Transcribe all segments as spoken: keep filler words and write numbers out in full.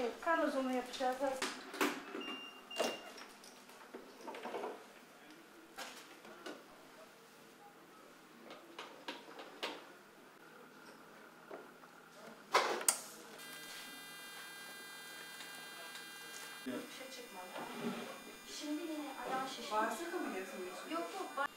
Evet, kan ozonu yapacağız. Bir şey çıkmadı. Şimdi yine ayağım şişmiş. Bağırsak ameliyatı mı geçiyor? Yok yok.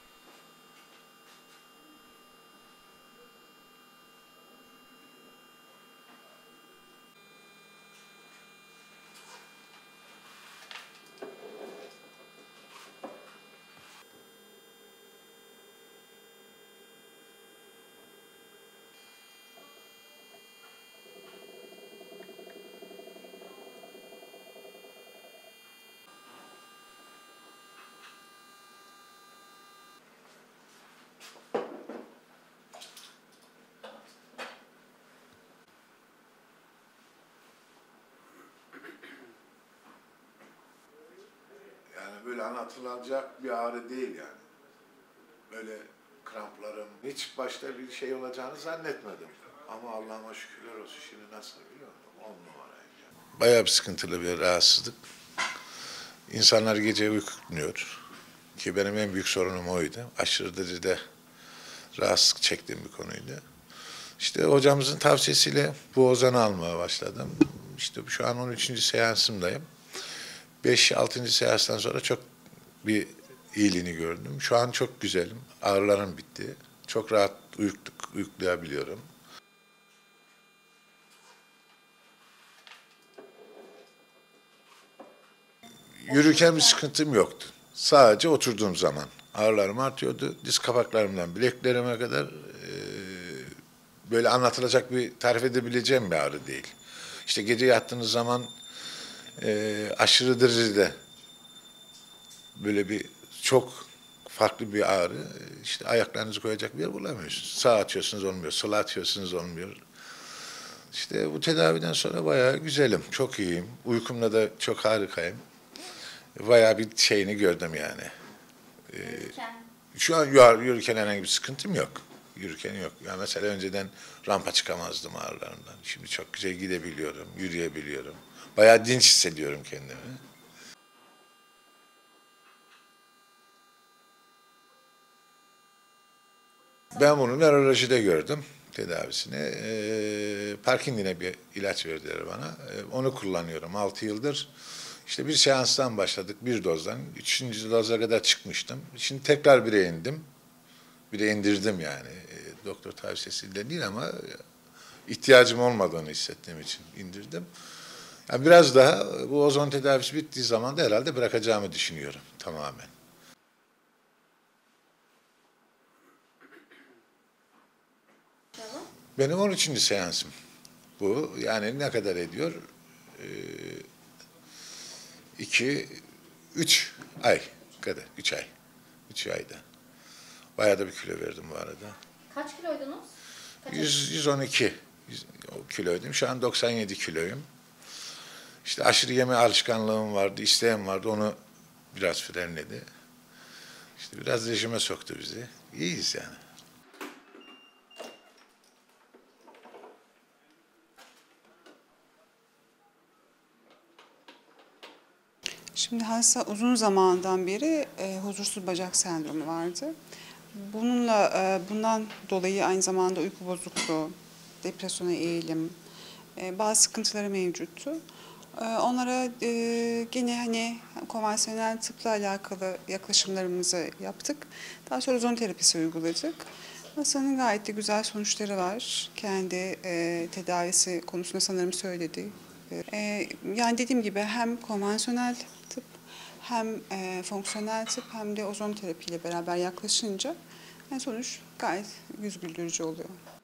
Yani böyle anlatılacak bir ağrı değil yani. Böyle kramplarım, hiç başta bir şey olacağını zannetmedim. Ama Allah'ıma şükürler olsun, şimdi nasıl biliyor musun? On numaraydı. Bayağı bir sıkıntılı bir rahatsızlık. İnsanlar gece uyku tutmuyor. Ki benim en büyük sorunum oydu. Aşırı derecede rahatsızlık çektiğim bir konuydu. İşte hocamızın tavsiyesiyle bu ozanı almaya başladım. İşte şu an on üçüncü seansımdayım. beş altıncı seanstan sonra çok bir iyiliğini gördüm. Şu an çok güzelim. Ağrılarım bitti. Çok rahat uyuk, uyuklayabiliyorum. Yürürken bir sıkıntım yoktu. Sadece oturduğum zaman ağrılarım artıyordu. Diz kapaklarımdan bileklerime kadar e, böyle anlatılacak bir, tarif edebileceğim bir ağrı değil. İşte gece yattığınız zaman e, aşırı derecede böyle bir çok farklı bir ağrı. İşte ayaklarınızı koyacak bir yer bulamıyorsunuz. Sağ atıyorsunuz olmuyor, sola atıyorsunuz olmuyor. İşte bu tedaviden sonra bayağı güzelim, çok iyiyim. Uykumda da çok harikayım. Bayağı bir şeyini gördüm yani. Ee, şu an yürürken herhangi bir sıkıntım yok. Yürürken yok. Yani mesela önceden rampa çıkamazdım ağrılarımdan. Şimdi çok güzel gidebiliyorum, yürüyebiliyorum. Bayağı dinç hissediyorum kendimi. Ben bunu nörolojide gördüm tedavisini. Ee, Parkingin'e bir ilaç verdiler bana. Ee, onu kullanıyorum altı yıldır. İşte bir seanstan başladık, bir dozdan. Üçüncü doza kadar çıkmıştım. Şimdi tekrar bire indim. Bire indirdim yani. Ee, doktor tavsiyesiyle değil ama ihtiyacım olmadığını hissettiğim için indirdim. Yani biraz daha bu ozon tedavisi bittiği zaman da herhalde bırakacağımı düşünüyorum tamamen. Benim on üçüncü seansım bu. Yani ne kadar ediyor? Ee, iki, üç ay kadar. Üç ay. Üç ayda. Bayağı da bir kilo verdim bu arada. Kaç kiloydunuz? Kaç yüz, yüz on iki kiloydum. Şu an doksan yedi kiloyum. İşte aşırı yeme alışkanlığım vardı, isteğim vardı. Onu biraz frenledi. İşte biraz rejime soktu bizi. İyiyiz yani. Şimdi hasta uzun zamandan beri e, huzursuz bacak sendromu vardı. Bununla e, bundan dolayı aynı zamanda uyku bozukluğu, depresyona eğilim, e, bazı sıkıntıları mevcuttu. E, onlara e, gene hani konvansiyonel tıpla alakalı yaklaşımlarımızı yaptık. Daha sonra ozon terapisi uyguladık. Hastanın gayet de güzel sonuçları var. Kendi e, tedavisi konusunda sanırım söyledi. E, yani dediğim gibi hem konvansiyonel tıp hem e, fonksiyonel tıp hem de ozon terapiyle beraber yaklaşınca yani sonuç gayet yüz güldürücü oluyor.